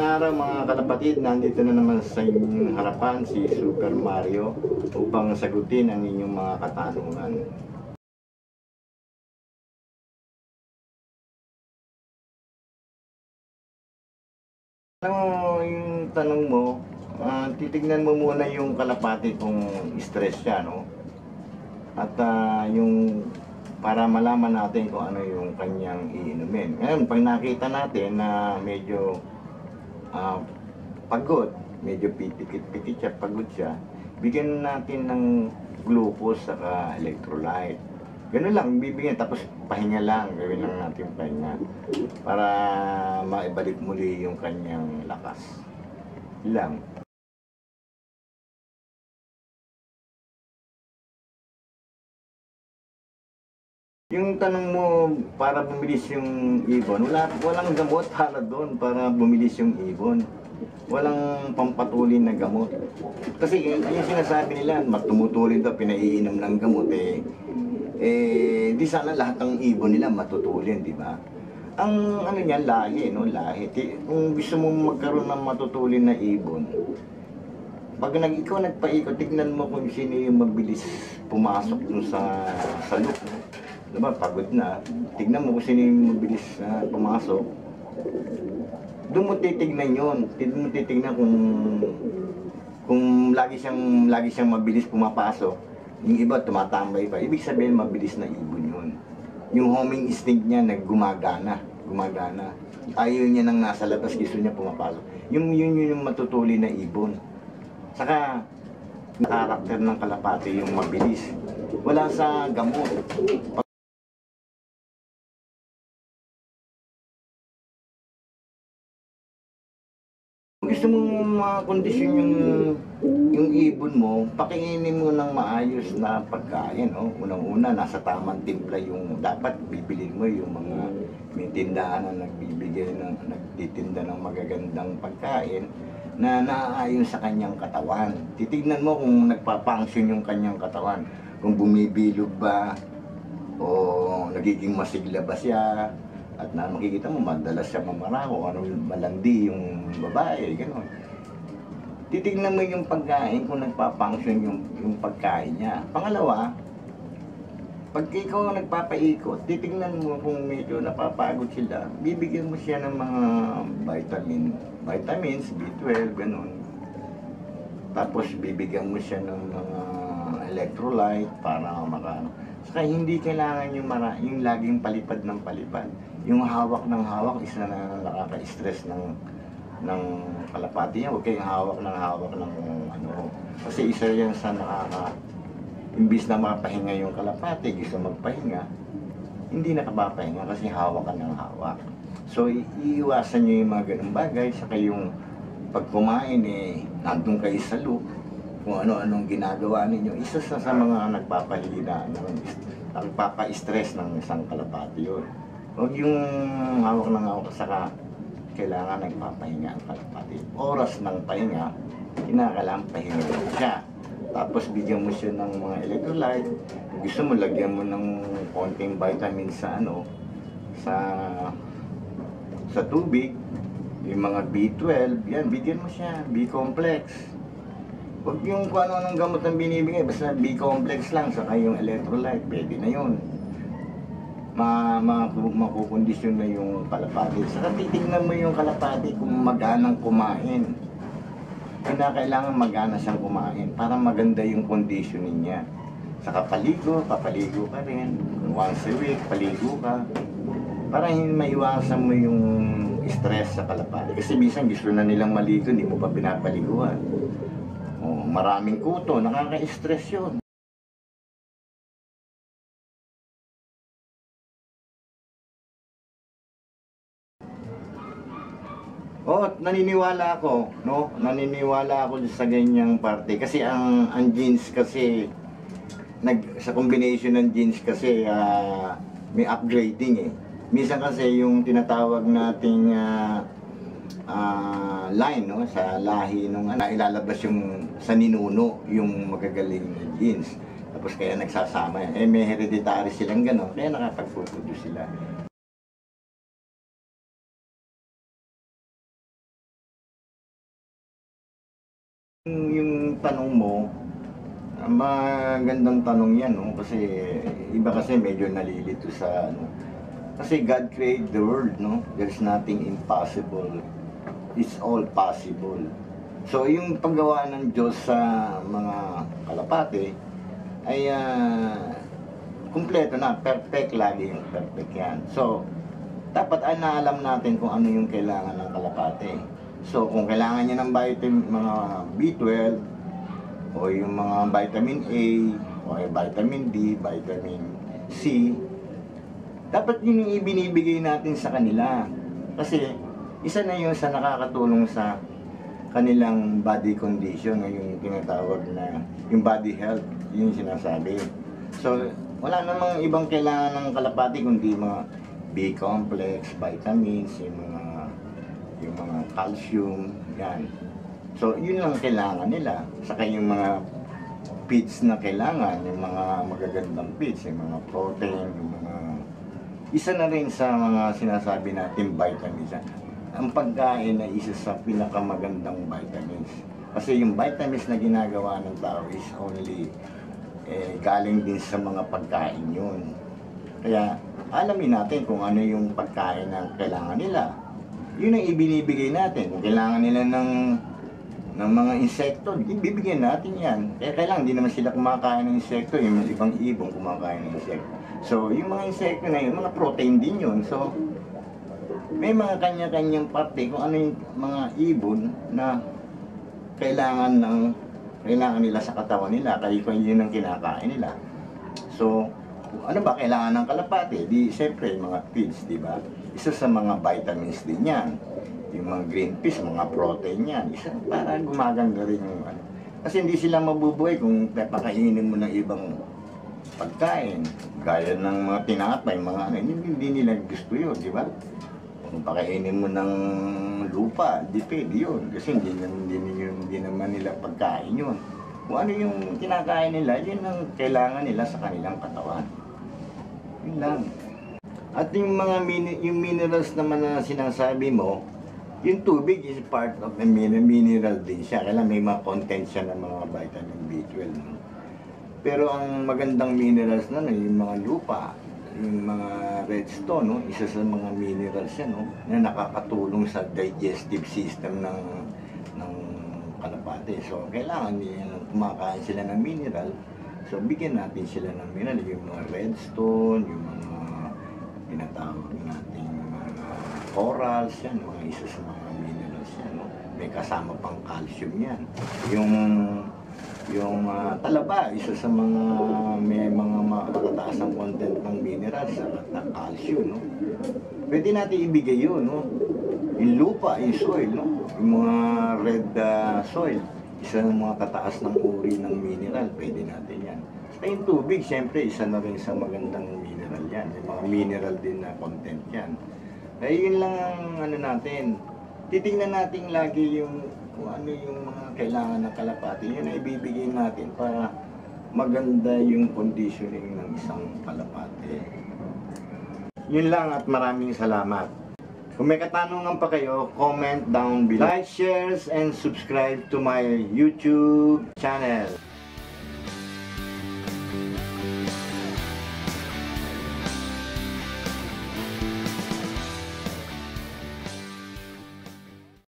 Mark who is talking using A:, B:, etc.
A: Araw mga kalapatid, nandito na naman sa inyong harapan si Super Mario upang sagutin ang inyong mga katanungan. Yung tanong mo, titignan mo muna yung kalapati kung stress siya, no? At yung para malaman natin kung ano yung kanyang iinumin. Ngayon, pag nakita natin na medyo pagod, medyo pikit-pikit siya, pagod siya, bigyan natin ng glucose saka electrolyte. Ganun lang, bibigyan, tapos pahinga lang, gawin lang natin pahinga para maibalik muli yung kanyang lakas. Lang. Yung tanong mo, para bumilis yung ibon, walang gamot para doon, para bumilis yung ibon. Walang pampatulin na gamot. Kasi yung sinasabi nila, tumutulin daw, pinaiinom ng gamot, di sana lahat ng ibon nila matutulin, di ba? Ang ano niyan, lahi, no? Lahi. Kung gusto mo magkaroon ng matutulin na ibon, pag ikaw nagpaikot, tignan mo kung sino yung mabilis pumasok dun sa loop. Diba, pagod na. Tignan mo kung sino yung mabilis pumasok. Doon mo titignan yun. Doon mo titignan kung lagi siyang mabilis pumapasok. Yung iba tumatambay pa. Ibig sabihin mabilis na ibon yun. Yung homing instinct niya gumagana. Ayaw niya nang nasa labas, gusto niya pumapasok. Yun yung matutuli na ibon. Saka karakter ng kalapati yung mabilis. Wala sa gamot. Gusto mong makondisyon yung ibon mo, pakiinin mo ng maayos na pagkain. Oh. Unang-una, nasa tamang timpla yung dapat bibilin mo yung mga may tindahan na nagtitinda ng magagandang pagkain na naaayon sa kanyang katawan. Titignan mo kung nagpapanksyon yung kanyang katawan. Kung bumibilog ba o nagiging masigla ba siya. At makikita mo, madalas siya mamaraho, malandi yung babae, gano'n. Titignan mo yung pagkain kung nagpapanksyon yung pagkain niya. Pangalawa, pag ikaw nagpapaikot, titignan mo kung medyo napapagod sila, bibigyan mo siya ng mga vitamins, B12, gano'n. Tapos bibigyan mo siya ng mga electrolyte para Saka hindi kailangan yung laging palipad ng palipad. Yung hawak ng hawak, isa na nakaka-stress ng kalapati niya. Huwag kayong hawak ng ano. Kasi isa yan sa imbis na makapahinga yung kalapati, gusto magpahinga, hindi nakapapahinga kasi hawak ka ng hawak. So, iiwasan nyo yung mga ganung bagay. Saka yung pag kumain, nandun kayo sa loop, kung ano-anong ginagawa ninyo, isa sa mga nagpapa-stress ng isang kalapati yun. Huwag yung hawak ng hawak, saka kailangan nagpapahinga ang kalapati. Oras ng pahinga, kinakailangan pahinga siya. Tapos bigyan mo siya ng mga electrolyte. Kung gusto mo, lagyan mo ng konting vitamin sa tubig, yung mga B12, yan, bigyan mo siya, B-complex. Huwag yung kung ano-anong gamot ang binibigay, basta B-complex lang, saka yung electrolyte, pwede na yun. Makukondisyon na yung kalapati. Saka titignan mo yung kalapati kung maganang kumain. Kailangan magana siyang kumain para maganda yung conditioning niya. Saka papaligo ka rin. Once a week, paligo ka. Para hindi maiwasan mo yung stress sa kalapati. Kasi minsan gusto na nilang maligo, hindi mo pa pinapaliguan. Maraming kuto, nakaka-stress yun. Naniniwala ako, no? Naniniwala ako sa ganyang parte. Kasi ang genes kasi, sa combination ng genes kasi, may upgrading Minsan kasi yung tinatawag nating line, no, sa lahi nung ilalabas yung sa ninuno yung magagaling na genes, tapos kaya nagsasama yan, may hereditary silang gano'n, kaya nakapag-produce sila. tanong mo, magandang tanong yan, no? Kasi iba kasi medyo nalilito sa ano. Kasi God created the world, no? There's nothing impossible. It's all possible. So yung paggawa ng Diyos sa mga kalapate ay kumpleto na, perfect lagi yung perfect yan. So dapat ay naalam natin kung ano yung kailangan ng kalapate. So kung kailangan niya ng mga B12 o yung mga vitamin A o vitamin D, vitamin C, dapat yun yung ibinibigay natin sa kanila. Kasi isa na yun sa nakakatulong sa kanilang body condition o yung tinatawag na yung body health, yun yung sinasabi. So wala namang ibang kailangan ng kalapati kundi mga B-complex, vitamins, yung mga calcium, yan. So yun lang kailangan nila. Saka yung mga feeds na kailangan, yung mga magagandang feeds, yung mga protein, yung mga isa na rin sa mga sinasabi natin vitamins. Ang pagkain ay isa sa pinakamagandang vitamins. Kasi yung vitamins na ginagawa ng tao is only galing din sa mga pagkain yun. Kaya alamin natin kung ano yung pagkain na kailangan nila. Yun ang ibinibigay natin. Kung kailangan nila ng mga insekto, ibibigyan natin yan. Kaya kailangan, hindi naman sila kumakain ng insekto, yung ibang ibon kumakain ng insekto. So, yung mga insekto na yun, mga protein din yun. So, may mga kanya-kanyang parte kung ano yung mga ibon na kailangan nila sa katawan nila, kaya kung yun ang kinakain nila. So, ano ba kailangan ng kalapate? Di, siyempre, mga feeds, di ba? Isa sa mga vitamins din yan. Yung mga green peas, mga protein yan. Isa para gumaganda rin yung ano. Kasi hindi sila mabubuhay kung papakainin mo ng ibang pagkain. Gaya ng mga tinapay, mga ano, hindi nila gusto yun, di ba? Kung pakainin mo ng lupa, depende yun. Kasi hindi naman nila pagkain yun. Kung ano yung kinakain nila, yun ang kailangan nila sa kanilang katawan. Yun lang. At yung mga yung minerals naman na sinasabi mo, yung tubig is part of the mineral din siya. Kailangan may mga content siya ng mga vitamin B12. No? Pero ang magandang minerals na yung mga lupa, yung mga redstone, no? Isa sa mga minerals yan, no? Na nakakatulong sa digestive system ng kalapate. So kailangan kumakain sila ng mineral. So bigyan natin sila ng mineral, yung mga redstone, yung mga tinatawag natin mga corals, yan, mga isa sa mga minerals yan, no? May kasama pang calcium yan. Yung talaba, isa sa mga may mga matataas ang content ng minerals at calcium, no? Pwede natin ibigay yun, no? Yung lupa, yung soil, no? Yung mga red soil, isa ng mga tataas ng uri ng mineral, pwede natin yan. Sa yung tubig, siyempre, isa na rin sa magandang mineral yan. Yung mga mineral din na content yan. Kaya yun lang ang ano natin. Titingnan natin lagi yung kung ano yung mga kailangan ng kalapati. Yun ay ibibigay natin para maganda yung conditioning ng isang kalapati. Yun lang at maraming salamat. Kung may katanungan pa kayo, comment down below. Like, share, and subscribe to my YouTube channel.